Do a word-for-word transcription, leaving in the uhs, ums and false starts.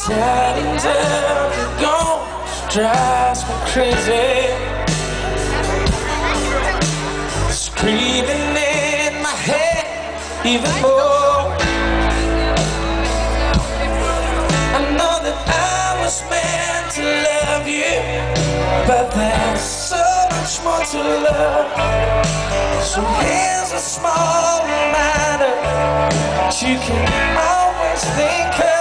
Telling down the ghost drives me crazy. Screaming in my head even more. I know that I was meant to love you, but there's so much more to love. So here's a small reminder that you can always think of